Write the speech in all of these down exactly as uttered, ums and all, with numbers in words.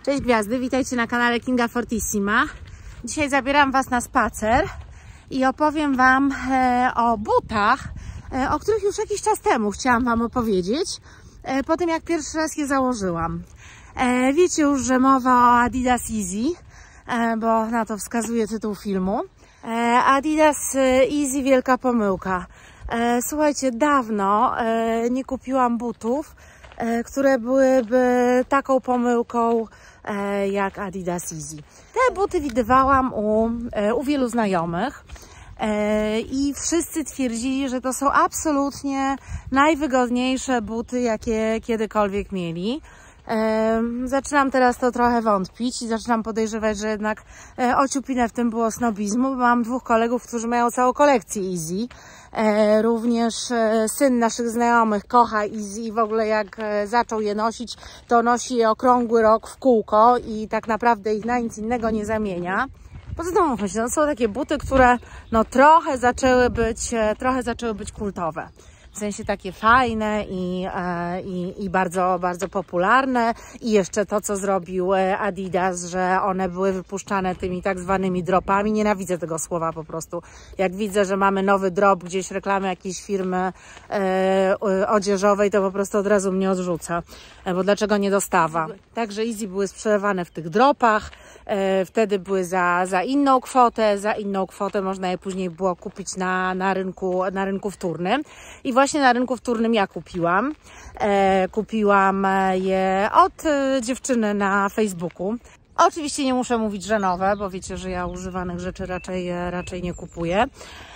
Cześć gwiazdy, witajcie na kanale Kinga Fortissima. Dzisiaj zabieram Was na spacer i opowiem Wam e, o butach, e, o których już jakiś czas temu chciałam Wam opowiedzieć, e, po tym jak pierwszy raz je założyłam. E, wiecie już, że mowa o Adidas Yeezy, e, bo na to wskazuje tytuł filmu. E, Adidas Yeezy wielka pomyłka. E, słuchajcie, dawno e, nie kupiłam butów, e, które byłyby taką pomyłką e, jak Adidas Yeezy. Te buty widywałam u, e, u wielu znajomych e, i wszyscy twierdzili, że to są absolutnie najwygodniejsze buty, jakie kiedykolwiek mieli. E, zaczynam teraz to trochę wątpić i zaczynam podejrzewać, że jednak e, ociupinę w tym było snobizmu, bo mam dwóch kolegów, którzy mają całą kolekcję Yeezy. E, również e, syn naszych znajomych kocha Yeezy i w ogóle jak e, zaczął je nosić, to nosi je okrągły rok w kółko i tak naprawdę ich na nic innego nie zamienia. Poza tym mówmy się, no, są takie buty, które no trochę zaczęły być, e, trochę zaczęły być kultowe. W sensie takie fajne i, i, i bardzo, bardzo popularne. I jeszcze to, co zrobił Adidas, że one były wypuszczane tymi tak zwanymi dropami. Nienawidzę tego słowa po prostu. Jak widzę, że mamy nowy drop, gdzieś reklamy jakiejś firmy e, odzieżowej, to po prostu od razu mnie odrzuca. Bo dlaczego nie dostawa? Także Yeezy były sprzedawane w tych dropach. E, wtedy były za, za inną kwotę. Za inną kwotę można je później było kupić na, na, rynku, na rynku wtórnym. I właśnie na rynku wtórnym ja kupiłam. E, kupiłam je od e, dziewczyny na Facebooku. Oczywiście nie muszę mówić, że nowe, bo wiecie, że ja używanych rzeczy raczej, raczej nie kupuję.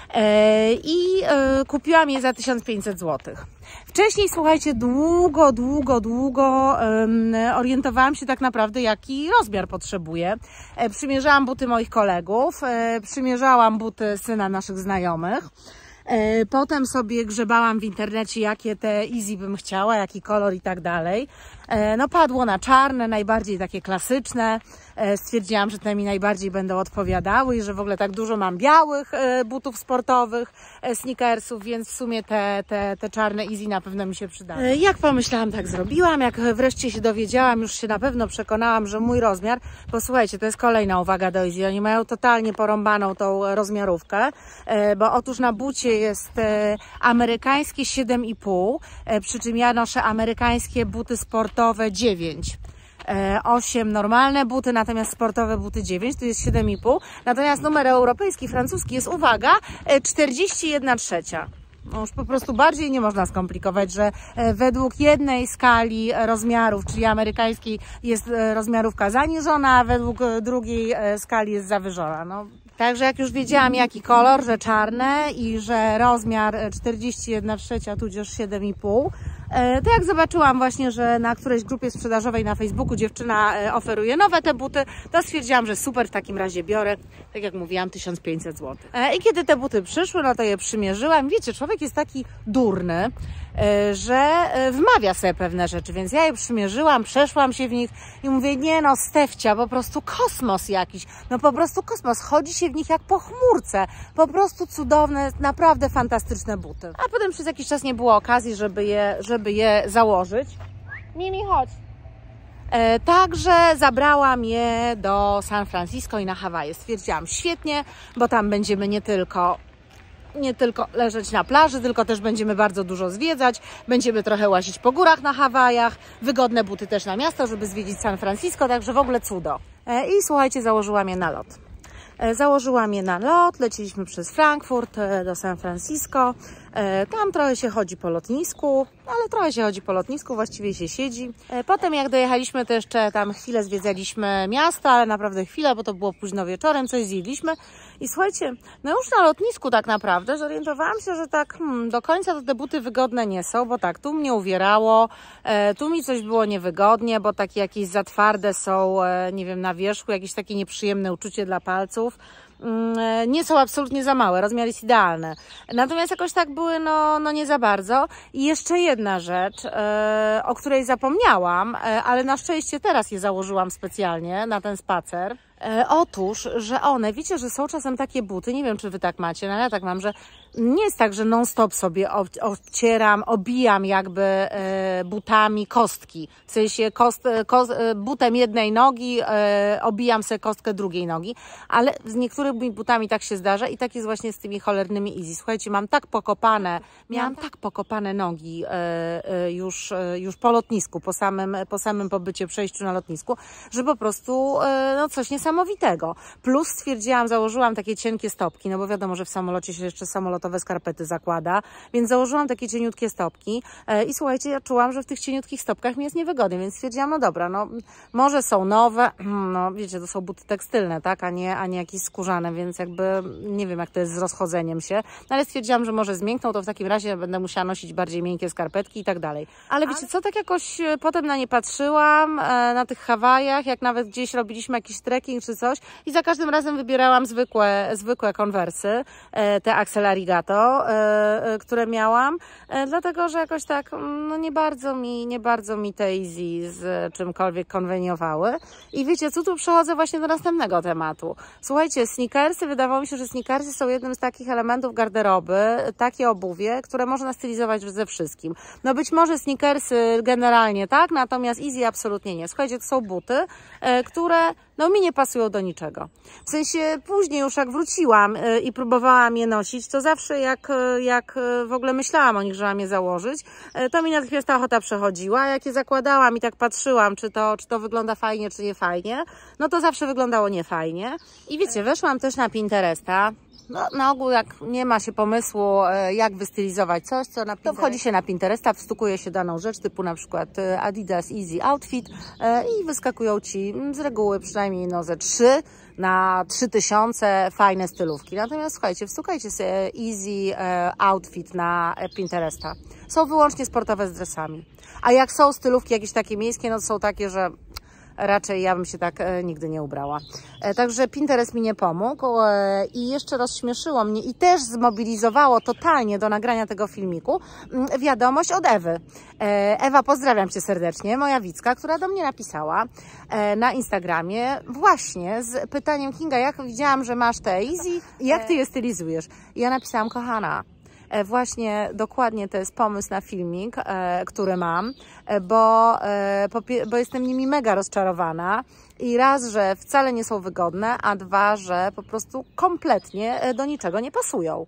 E, I e, kupiłam je za tysiąc pięćset złotych. Wcześniej, słuchajcie, długo, długo, długo um, orientowałam się tak naprawdę, jaki rozmiar potrzebuję. E, przymierzałam buty moich kolegów, e, przymierzałam buty syna naszych znajomych. Potem sobie grzebałam w internecie, jakie te Yeezy bym chciała, jaki kolor i tak dalej. No padło na czarne, najbardziej takie klasyczne. Stwierdziłam, że te mi najbardziej będą odpowiadały i że w ogóle tak dużo mam białych butów sportowych, sneakersów, więc w sumie te, te, te czarne Yeezy na pewno mi się przydały. Jak pomyślałam, tak zrobiłam. Jak wreszcie się dowiedziałam, już się na pewno przekonałam, że mój rozmiar, bo słuchajcie, to jest kolejna uwaga do Yeezy. Oni mają totalnie porąbaną tą rozmiarówkę, bo otóż na bucie jest amerykańskie siedem i pół, przy czym ja noszę amerykańskie buty sportowe dziewięć. osiem normalne buty, natomiast sportowe buty dziewięć, to jest siedem i pół. Natomiast numer europejski, francuski jest, uwaga, czterdzieści jeden trzecia. No już po prostu bardziej nie można skomplikować, że według jednej skali rozmiarów, czyli amerykańskiej, jest rozmiarówka zaniżona, a według drugiej skali jest zawyżona. No. Także jak już wiedziałam, jaki kolor, że czarne i że rozmiar czterdzieści jeden trzecia, tudzież siedem i pół, to jak zobaczyłam właśnie, że na którejś grupie sprzedażowej na Facebooku dziewczyna oferuje nowe te buty, to stwierdziłam, że super, w takim razie biorę, tak jak mówiłam, tysiąc pięćset złotych. I kiedy te buty przyszły, no to je przymierzyłam. Wiecie, człowiek jest taki durny, że wmawia sobie pewne rzeczy, więc ja je przymierzyłam, przeszłam się w nich i mówię, nie no, Stefcia, po prostu kosmos jakiś, no po prostu kosmos, chodzi się w nich jak po chmurce, po prostu cudowne, naprawdę fantastyczne buty. A potem przez jakiś czas nie było okazji, żeby je, żeby je założyć. Mimi, chodź. E, także zabrałam je do San Francisco i na Hawaje. Stwierdziłam, świetnie, bo tam będziemy nie tylko nie tylko leżeć na plaży, tylko też będziemy bardzo dużo zwiedzać, będziemy trochę łazić po górach na Hawajach, wygodne buty też na miasto, żeby zwiedzić San Francisco, także w ogóle cudo. E, I słuchajcie, założyłam je na lot. E, założyłam je na lot, leciliśmy przez Frankfurt e, do San Francisco. E, tam trochę się chodzi po lotnisku, ale trochę się chodzi po lotnisku, właściwie się siedzi. E, potem jak dojechaliśmy, to jeszcze tam chwilę zwiedzaliśmy miasto, ale naprawdę chwilę, bo to było późno wieczorem, coś zjedliśmy. I słuchajcie, no już na lotnisku tak naprawdę zorientowałam się, że tak hmm, do końca to te buty wygodne nie są, bo tak, tu mnie uwierało, e, tu mi coś było niewygodnie, bo takie jakieś za twarde są, e, nie wiem, na wierzchu, jakieś takie nieprzyjemne uczucie dla palców. Nie są absolutnie za małe, rozmiar jest idealny. Natomiast jakoś tak były, no, no nie za bardzo. I jeszcze jedna rzecz, o której zapomniałam, ale na szczęście teraz je założyłam specjalnie na ten spacer. E, otóż, że one, wiecie, że są czasem takie buty, nie wiem, czy wy tak macie, no ale ja tak mam, że nie jest tak, że non stop sobie ob, obcieram, obijam jakby e, butami kostki. W sensie kost, kost, butem jednej nogi e, obijam sobie kostkę drugiej nogi, ale z niektórymi butami tak się zdarza i tak jest właśnie z tymi cholernymi Easy. Słuchajcie, mam tak pokopane, miałam tak pokopane nogi e, e, już, e, już po lotnisku, po samym, po samym pobycie, przejściu na lotnisku, że po prostu e, no coś niesamowitego. Plus stwierdziłam, założyłam takie cienkie stopki, no bo wiadomo, że w samolocie się jeszcze samolotowe skarpety zakłada, więc założyłam takie cieniutkie stopki e, i słuchajcie, ja czułam, że w tych cieniutkich stopkach mi jest niewygodnie, więc stwierdziłam, no dobra, no może są nowe, no wiecie, to są buty tekstylne, tak, a nie, a nie jakieś skórzane, więc jakby nie wiem, jak to jest z rozchodzeniem się, no ale stwierdziłam, że może zmiękną, to w takim razie będę musiała nosić bardziej miękkie skarpetki i tak dalej. Ale wiecie co, tak jakoś potem na nie patrzyłam, e, na tych Hawajach, jak nawet gdzieś robiliśmy jakiś trekking czy coś i za każdym razem wybierałam zwykłe, zwykłe konwersy, e, te Axel Arigato, e, e, które miałam, e, dlatego, że jakoś tak, no nie bardzo mi, nie bardzo mi te Easy z czymkolwiek konweniowały. I wiecie co, tu przechodzę właśnie do następnego tematu. Słuchajcie, sneakersy, wydawało mi się, że sneakersy są jednym z takich elementów garderoby, takie obuwie, które można stylizować ze wszystkim. No być może sneakersy generalnie tak, natomiast Easy absolutnie nie. Słuchajcie, to są buty, e, które no mi nie pasują do niczego. W sensie później już jak wróciłam e, i próbowałam je nosić, to zawsze jak, jak w ogóle myślałam o nich, że mam je założyć, e, to mi natychmiast ta ochota przechodziła. Jak je zakładałam i tak patrzyłam, czy to, czy to wygląda fajnie, czy nie fajnie, no to zawsze wyglądało niefajnie. I wiecie, weszłam też na Pinteresta. No, na ogół jak nie ma się pomysłu, jak wystylizować coś, co na Pinterest, to wchodzi się na Pinteresta, wstukuje się daną rzecz, typu na przykład Adidas Easy Outfit i wyskakują Ci z reguły przynajmniej no ze trzy na trzy tysiące fajne stylówki. Natomiast słuchajcie, wstukajcie sobie Easy Outfit na Pinteresta. Są wyłącznie sportowe z dresami. A jak są stylówki jakieś takie miejskie, no to są takie, że raczej ja bym się tak e, nigdy nie ubrała. E, także Pinterest mi nie pomógł e, i jeszcze rozśmieszyło mnie i też zmobilizowało totalnie do nagrania tego filmiku m, wiadomość od Ewy. E, Ewa, pozdrawiam Cię serdecznie, moja Wicka, która do mnie napisała e, na Instagramie właśnie z pytaniem: Kinga, jak widziałam, że masz te Easy, jak Ty je stylizujesz? I ja napisałam: kochana, właśnie dokładnie to jest pomysł na filmik, e, który mam, bo, e, bo jestem nimi mega rozczarowana i raz, że wcale nie są wygodne, a dwa, że po prostu kompletnie do niczego nie pasują.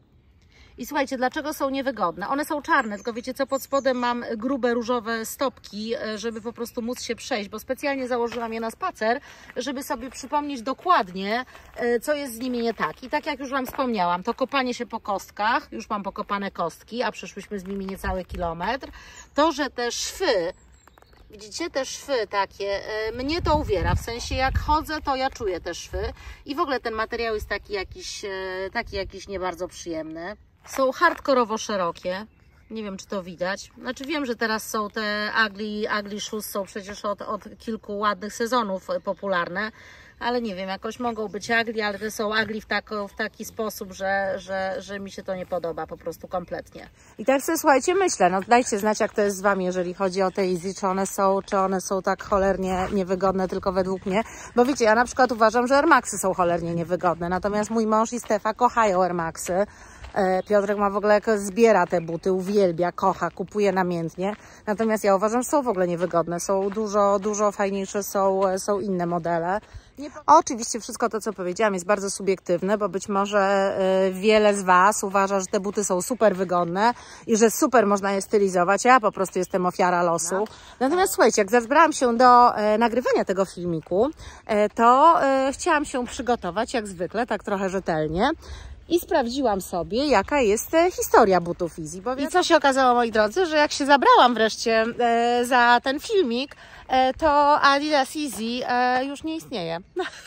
I słuchajcie, dlaczego są niewygodne? One są czarne, tylko wiecie co, pod spodem mam grube różowe stopki, żeby po prostu móc się przejść, bo specjalnie założyłam je na spacer, żeby sobie przypomnieć dokładnie, co jest z nimi nie tak. I tak jak już Wam wspomniałam, to kopanie się po kostkach, już mam pokopane kostki, a przeszłyśmy z nimi niecały kilometr. To, że te szwy, widzicie, te szwy takie, mnie to uwiera, w sensie jak chodzę, to ja czuję te szwy i w ogóle ten materiał jest taki jakiś, taki jakiś nie bardzo przyjemny. Są hardkorowo szerokie, nie wiem, czy to widać. Znaczy wiem, że teraz są te ugly, ugly shoes, są przecież od, od kilku ładnych sezonów popularne, ale nie wiem, jakoś mogą być ugly, ale te są ugly w, tak, w taki sposób, że, że, że mi się to nie podoba po prostu kompletnie. I tak sobie, słuchajcie, myślę, no dajcie znać, jak to jest z Wami, jeżeli chodzi o te Easy, czy one są, czy one są tak cholernie niewygodne tylko według mnie, bo wiecie, ja na przykład uważam, że Air Maxy są cholernie niewygodne, natomiast mój mąż i Stefa kochają Air Maxy. Piotrek ma w ogóle, jak zbiera te buty, uwielbia, kocha, kupuje namiętnie. Natomiast ja uważam, że są w ogóle niewygodne. Są dużo, dużo fajniejsze, są, są inne modele. Nie... Oczywiście wszystko to, co powiedziałam, jest bardzo subiektywne, bo być może y, wiele z Was uważa, że te buty są super wygodne i że super można je stylizować. Ja po prostu jestem ofiara losu. Natomiast słuchajcie, jak zabrałam się do y, nagrywania tego filmiku, y, to y, chciałam się przygotować, jak zwykle, tak trochę rzetelnie. I sprawdziłam sobie, jaka jest historia butów Easy. Bo I co się okazało, moi drodzy, że jak się zabrałam wreszcie e, za ten filmik, e, to Adidas Easy e, już nie istnieje.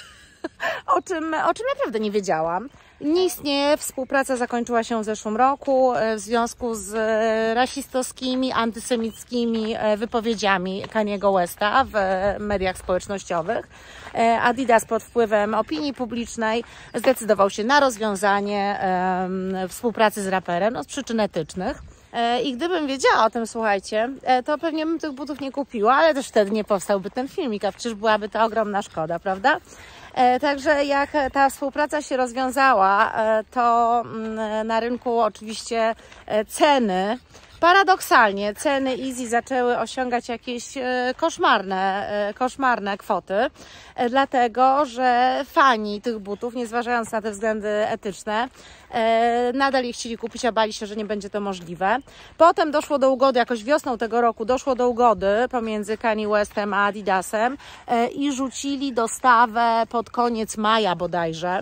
o, czym, o czym naprawdę nie wiedziałam. Nie istnieje, współpraca zakończyła się w zeszłym roku w związku z rasistowskimi, antysemickimi wypowiedziami Kaniego Westa w mediach społecznościowych. Adidas pod wpływem opinii publicznej zdecydował się na rozwiązanie um, współpracy z raperem, no, z przyczyn etycznych. I gdybym wiedziała o tym, słuchajcie, to pewnie bym tych butów nie kupiła, ale też wtedy nie powstałby ten filmik, a przecież byłaby to ogromna szkoda, prawda? Także jak ta współpraca się rozwiązała, to na rynku oczywiście ceny, paradoksalnie ceny Easy zaczęły osiągać jakieś koszmarne, koszmarne kwoty, dlatego że fani tych butów, nie zważając na te względy etyczne, nadal je chcieli kupić, a bali się, że nie będzie to możliwe. Potem doszło do ugody, jakoś wiosną tego roku doszło do ugody pomiędzy Kanye Westem a Adidasem i rzucili dostawę pod koniec maja bodajże.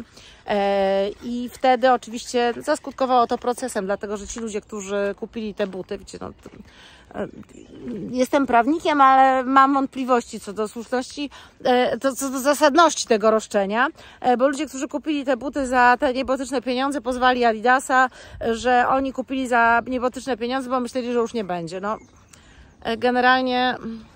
I wtedy oczywiście zaskutkowało to procesem, dlatego że ci ludzie, którzy kupili te buty, wiecie, no, jestem prawnikiem, ale mam wątpliwości co do słuszności, to, co do zasadności tego roszczenia, bo ludzie, którzy kupili te buty za te niebotyczne pieniądze, pozwali Adidasa, że oni kupili za niebotyczne pieniądze, bo myśleli, że już nie będzie. No, generalnie...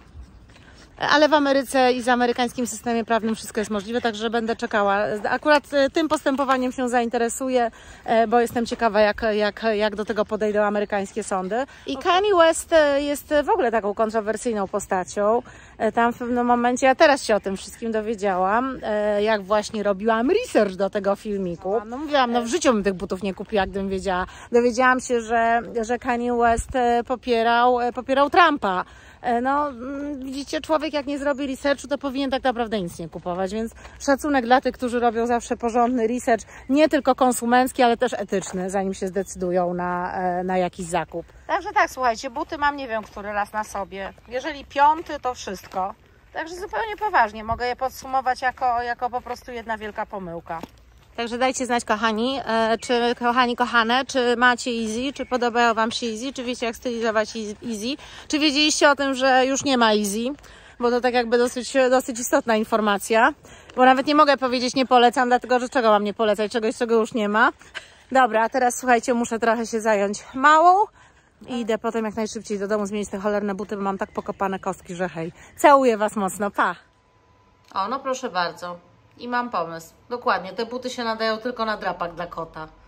Ale w Ameryce i z amerykańskim systemie prawnym wszystko jest możliwe, także będę czekała. Akurat tym postępowaniem się zainteresuję, bo jestem ciekawa, jak, jak, jak do tego podejdą amerykańskie sądy. I Kanye West jest w ogóle taką kontrowersyjną postacią. Tam w pewnym momencie, ja teraz się o tym wszystkim dowiedziałam, jak właśnie robiłam research do tego filmiku. No mówiłam, no w życiu bym tych butów nie kupiła, gdybym wiedziała. Dowiedziałam się, że, że Kanye West popierał, popierał Trumpa. No, widzicie, człowiek jak nie zrobi researchu, to powinien tak naprawdę nic nie kupować, więc szacunek dla tych, którzy robią zawsze porządny research, nie tylko konsumencki, ale też etyczny, zanim się zdecydują na, na jakiś zakup. Także tak, słuchajcie, buty mam nie wiem który raz na sobie. Jeżeli piąty, to wszystko. Także zupełnie poważnie, mogę je podsumować jako, jako po prostu jedna wielka pomyłka. Także dajcie znać, kochani, czy kochani, kochane, czy macie Easy, czy podobało Wam się Easy, czy wiecie, jak stylizować Easy, czy wiedzieliście o tym, że już nie ma Easy, bo to tak jakby dosyć, dosyć istotna informacja, bo nawet nie mogę powiedzieć nie polecam, dlatego że czego mam nie polecać, czegoś, czego już nie ma. Dobra, a teraz słuchajcie, muszę trochę się zająć małą i idę potem jak najszybciej do domu zmienić te cholerne buty, bo mam tak pokopane kostki, że hej. Całuję Was mocno, pa! O, no proszę bardzo. I mam pomysł. Dokładnie, te buty się nadają tylko na drapak dla kota.